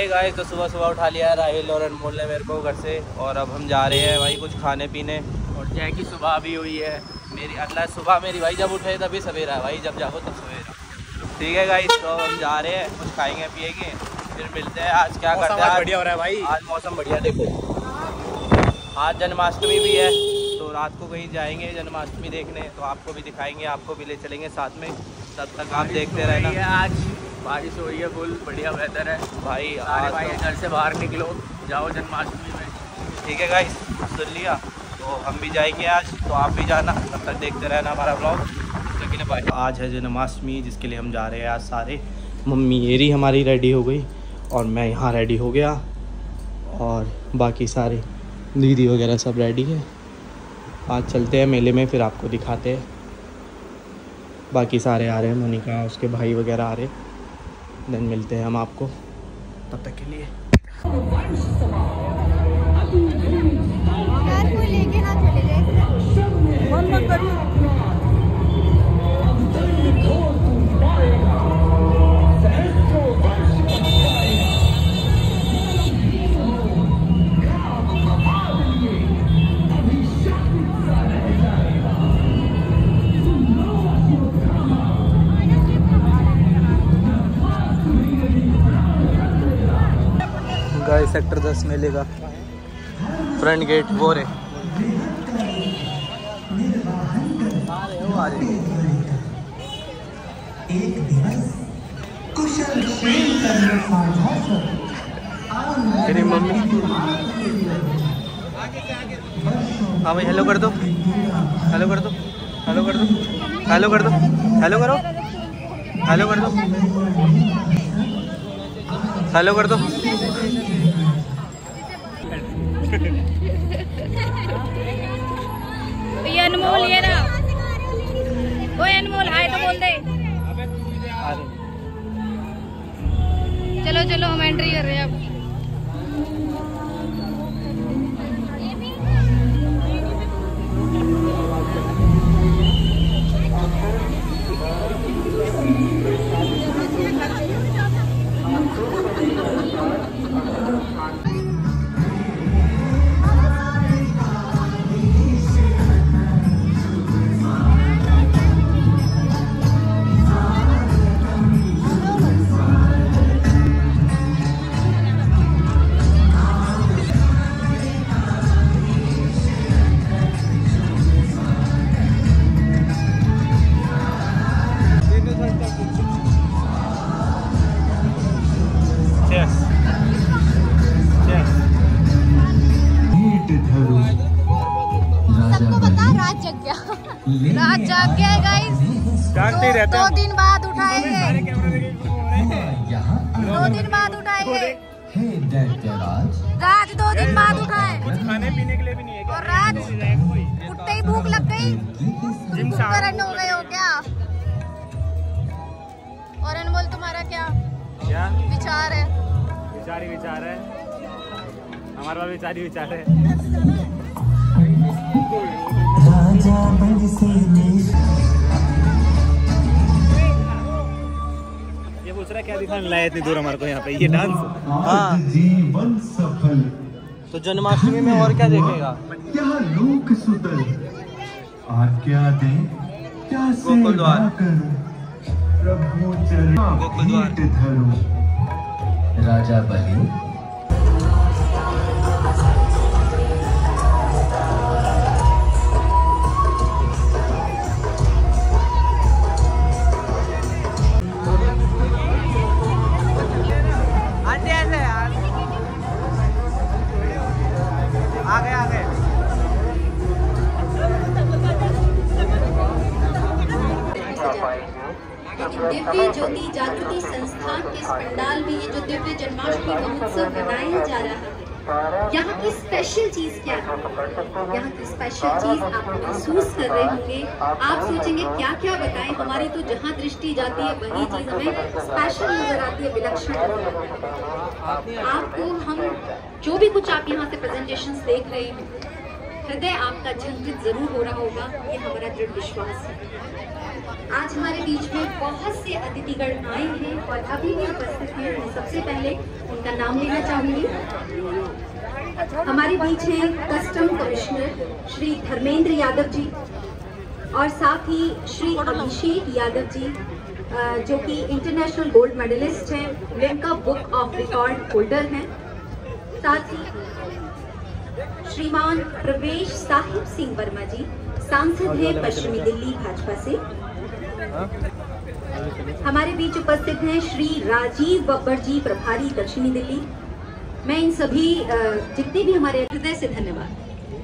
Hey guys, तो सुबह सुबह उठा लिया है राहिल और अनमोल ने मेरे को घर से, और अब हम जा रहे हैं भाई कुछ खाने पीने। और जय की सुबह भी हुई है मेरी, अल्लाह सुबह मेरी भाई जब उठे तभी सवेरा है भाई, जब जागो तब सवेरा। ठीक है गाइस, तो हम जा रहे हैं, कुछ खाएंगे पिएंगे, फिर मिलते हैं। आज क्या करते हैं, बढ़िया हो रहा है भाई, आज मौसम बढ़िया। देखो आज जन्माष्टमी भी है, तो रात को कहीं जाएंगे जन्माष्टमी देखने, तो आपको भी दिखाएंगे, आपको भी ले चलेंगे साथ में। तब तक आप देखते रहना। आज बारिश हो रही है, फुल बढ़िया वेदर है भाई। आज भाई घर से बाहर निकलो, जाओ जन्माष्टमी में। ठीक है गाइस, सुन लिया, तो हम भी जाएंगे आज, तो आप भी जाना। तब तक देखते रहना हमारा ब्लॉग। आज है जन्माष्टमी, जिसके लिए हम जा रहे हैं आज सारे। मम्मी येरी हमारी रेडी हो गई और मैं यहाँ रेडी हो गया, और बाकी सारे दीदी वगैरह सब रेडी है। आज चलते हैं मेले में, फिर आपको दिखाते हैं। बाकी सारे आ रहे हैं, मोनिका उसके भाई वगैरह आ रहे हैं। देन मिलते हैं हम आपको, तब तक के लिए। यार कोई लेके ना चले जाए। गाइस सेक्टर 10 मेले का फ्रंट गेट वो रे। मेरी मम्मी, हाँ भाई हेलो कर दो, हेलो कर दो, हेलो कर दो, हेलो कर दो, हेलो करो, हेलो कर दो, हेलो कर दो। ये अनमोल, ये ना वो अनमोल, हाय तो बोल दे। चलो चलो हम एंट्री कर रहे हैं अब। रात जाग गया है गाइस, जागते रहते हैं। 2 दिन बाद उठाएंगे, 2 दिन बाद उठाएंगे। राज 2 दिन बाद उठाए, खाने पीने के लिए भी नहीं है। और राज उठते ही भूख लग गई, तुम करंट हो गए हो क्या? और अनमोल तुम्हारा क्या विचार है? विचार ही विचार है, हमारा विचार ही विचार है। ये पूछ रहा है क्या दिखाने लाया इतनी दूर हमारे को यहाँ पे, ये डांस। हाँ जीवन सफल, तो जन्माष्टमी में और क्या देखेगा? क्या लोक सुतल, आज्ञा दे क्या गोकुल द्वार, प्रभु चरण गोकुल द्वार धरो, राजा बलि। दिव्य ज्योति जागृति संस्थान के इस पंडाल में ये जो दिव्य जन्माष्टमी महोत्सव मनाया जा रहा है, यहाँ की स्पेशल चीज क्या है? यहाँ की स्पेशल चीज आप महसूस कर रहे होंगे। आप सोचेंगे क्या क्या बताएं, हमारी तो जहाँ दृष्टि जाती है वही चीज हमें स्पेशल नजर आती है, विलक्षण नजर आती है। आपको हम जो भी कुछ आप यहाँ से प्रेजेंटेशंस देख रहे हैं, हृदय आपका झंझट जरूर हो रहा होगा, ये हमारा दृढ़ विश्वास है। आज हमारे बीच में बहुत से अतिथिगण आए हैं और अभी भी उपस्थित हैं। मैं सबसे पहले उनका नाम लेना चाहूंगी। हमारे बीच हैं कस्टम कमिश्नर श्री धर्मेंद्र यादव जी और साथ ही श्री अभिषेक यादव जी जो कि इंटरनेशनल गोल्ड मेडलिस्ट हैं, Limca book of record holder हैं। साथ ही श्रीमान प्रवेश साहिब सिंह वर्मा जी, सांसद हैं पश्चिमी दिल्ली भाजपा से। हमारे बीच उपस्थित हैं श्री राजीव बब्बर जी, प्रभारी दक्षिणी दिल्ली। मैं इन सभी जितने भी हमारे हृदय से धन्यवाद।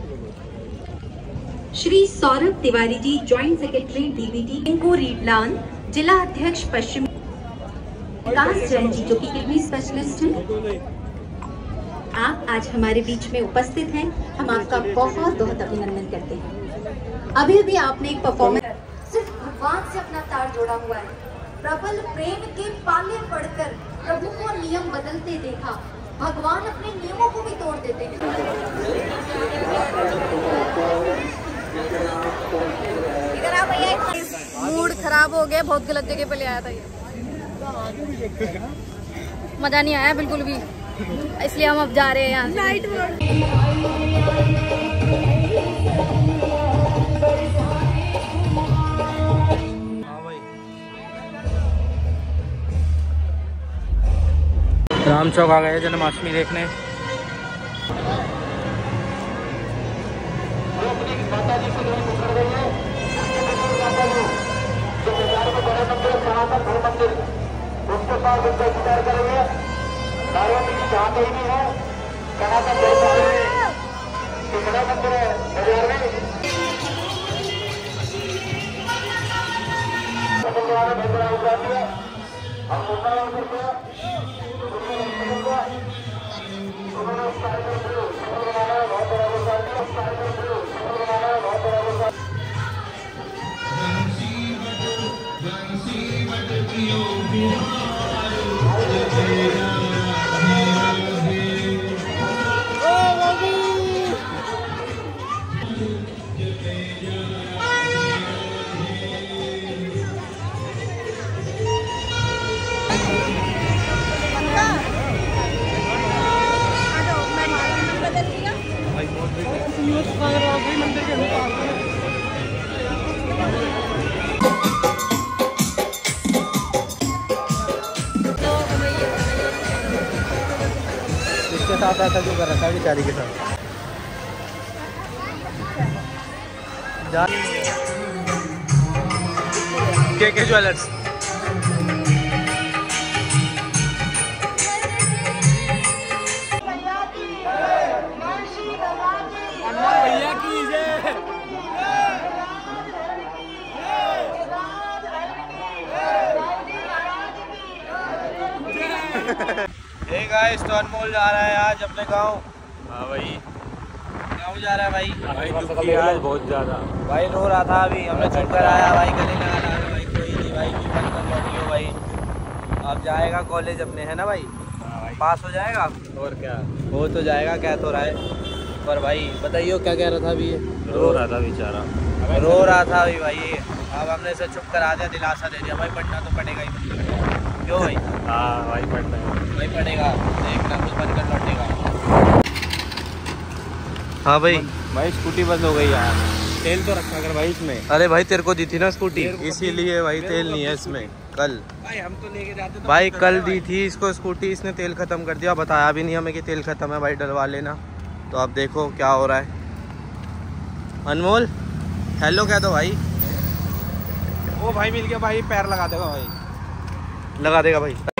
Shri Saurabh Tiwari ji, joint secretary DBT, इनको रीडलान, जिला अध्यक्ष पश्चिम, विकास जैन जी जो कि किडनी स्पेशलिस्ट हैं। आप आज हमारे बीच में उपस्थित हैं, हम आपका बहुत बहुत अभिनंदन करते हैं। अभी आपने एक परफॉर्मेंस सिर्फ भगवान से अपना तार जोड़ा हुआ है। प्रबल प्रेम के पाले पढ़कर प्रभु को नियम बदलते देखा, भगवान अपने नियमों को भी तोड़ देते हैं। मूड खराब हो गया, बहुत गलत जगह पे ले आया था ये, मजा नहीं आया बिल्कुल भी, इसलिए हम अब जा रहे हैं यहाँ से। राम चौक आ गए जन्माष्टमी देखने। इसके साथ ऐसा जो कर रखा है बेचारी के साथ। के ज्वेलर्स गाइस, तो अनमोल जा रहा है आज अपने गांव। हाँ भाई, गांव जा रहा है भाई। दुखी आज बहुत ज़्यादा भाई रो रहा था, अभी हमने चुप कराया भाई, गले लगा रहा है भाई, कोई नहीं भाई, लौटियो भाई। अब जाएगा कॉलेज अपने, है ना भाई? पास हो जाएगा और क्या हो तो जाएगा, क्या तो रहा है। पर भाई बताइए क्या कह रहा था अभी? ये रो रहा था बेचारा, रो रहा था अभी भाई। अब हमने इसे चुप करा दिया, दिलासा दे दिया भाई, पढ़ना तो पड़ेगा ही। क्यों भाई? हाँ भाई पढ़ना है भाई, पड़ेगा, देखना कुछ बनकर लौटेगा। हाँ भाई, भाई स्कूटी बंद हो गई यार, तेल तो रखा कर भाई इसमें। अरे भाई तेरे को दी थी ना स्कूटी, इसीलिए भाई तेल नहीं है इसमें। कल भाई हम तो लेके जाते तो भाई, कल दी थी इसको स्कूटी, इसने तेल खत्म कर दिया, बताया भी नहीं हमें कि तेल खत्म है भाई, डलवा लेना। तो अब देखो क्या हो रहा है। अनमोल हेलो कह दो भाई। वो भाई मिल गया भाई, पैर लगा देगा भाई, लगा देगा भाई।